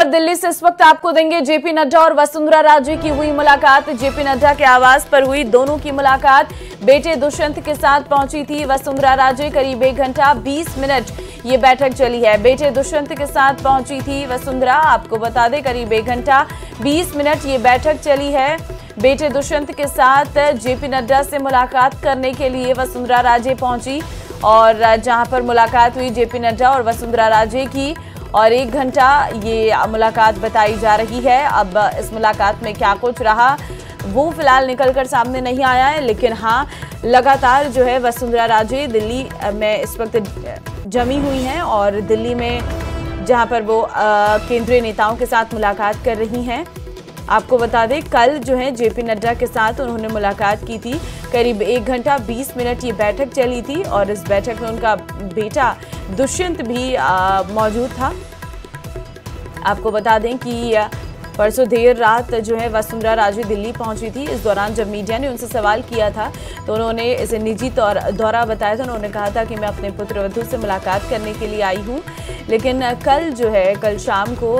दिल्ली से इस वक्त आपको देंगे जेपी नड्डा और वसुंधरा राजे की हुई मुलाकात। जेपी नड्डा के आवास पर हुई दोनों की मुलाकात। बेटे दुष्यंत के साथ पहुंची थी वसुंधरा राजे। करीब 1 घंटा 20 मिनट ये बैठक चली है। बेटे दुष्यंत के साथ पहुंची थी वसुंधरा। आपको बता दें करीब 1 घंटा 20 मिनट ये बैठक चली है। बेटे दुष्यंत के साथ जेपी नड्डा से मुलाकात करने के लिए वसुंधरा राजे पहुंची और जहां पर मुलाकात हुई जेपी नड्डा और वसुंधरा राजे की और 1 घंटा ये मुलाकात बताई जा रही है। अब इस मुलाकात में क्या कुछ रहा वो फिलहाल निकलकर सामने नहीं आया है, लेकिन हाँ लगातार जो है वसुंधरा राजे दिल्ली में इस वक्त जमी हुई हैं और दिल्ली में जहां पर वो केंद्रीय नेताओं के साथ मुलाकात कर रही हैं। आपको बता दें कल जो है जेपी नड्डा के साथ उन्होंने मुलाकात की थी। करीब 1 घंटा 20 मिनट ये बैठक चली थी और इस बैठक में उनका बेटा दुष्यंत भी मौजूद था। आपको बता दें कि परसों देर रात जो है वसुंधरा राजे दिल्ली पहुंची थी। इस दौरान जब मीडिया ने उनसे सवाल किया था तो उन्होंने इसे निजी दौरा बताया था। उन्होंने कहा था कि मैं अपने पुत्र वधू से मुलाकात करने के लिए आई हूं, लेकिन कल शाम को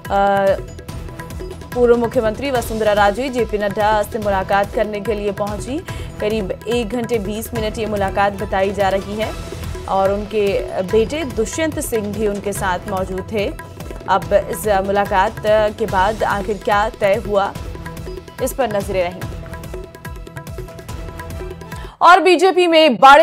पूर्व मुख्यमंत्री वसुंधरा राजे जेपी नड्डा से मुलाकात करने के लिए पहुंची। करीब 1 घंटे 20 मिनट ये मुलाकात बताई जा रही है और उनके बेटे दुष्यंत सिंह भी उनके साथ मौजूद थे। अब इस मुलाकात के बाद आखिर क्या तय हुआ इस पर नजरें रहेंगी। और बीजेपी में बड़े